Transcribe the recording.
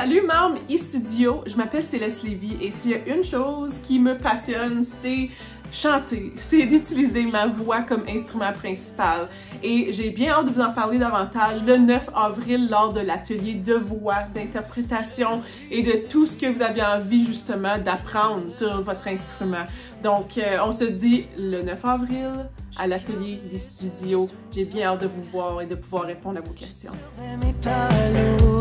Salut membres eStudio, je m'appelle Céleste Lévy et s'il y a une chose qui me passionne, c'est chanter, c'est d'utiliser ma voix comme instrument principal. Et j'ai bien hâte de vous en parler davantage le 9 avril lors de l'atelier de voix, d'interprétation et de tout ce que vous avez envie justement d'apprendre sur votre instrument. Donc on se dit le 9 avril à l'atelier des studios. J'ai bien hâte de vous voir et de pouvoir répondre à vos questions.